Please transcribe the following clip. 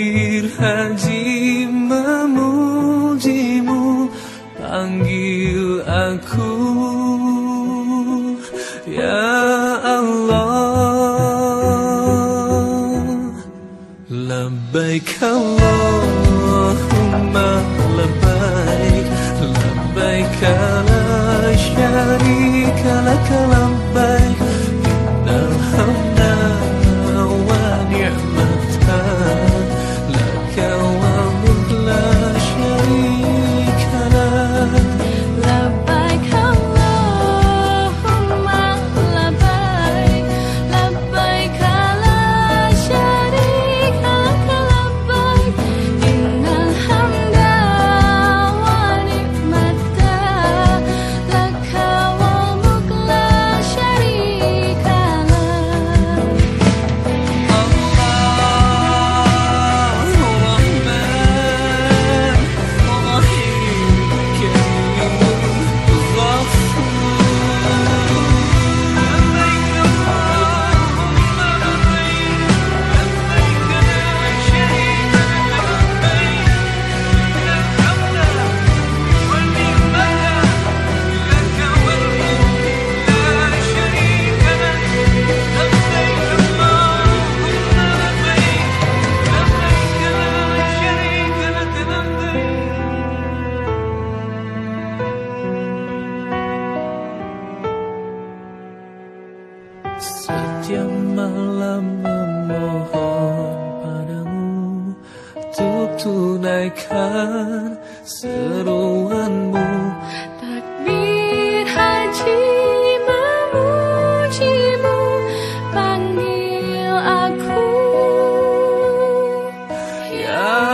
Takbir haji memujimu, panggil aku ya Allah. Labbaik Allahumma labbaik, labbaik la syarika laka labbaik, innal hamda wa ni'mata laka wal mulk la syarika lak. Labbaik Allahumma labbaik, labbaik la syarika laka labbaik, innal hamda wa ni'mata laka wal mulk la syarika lak. Setiap malam memohon padamu untuk tunaikan seruanmu. Takbir haji memujimu, panggil aku Ya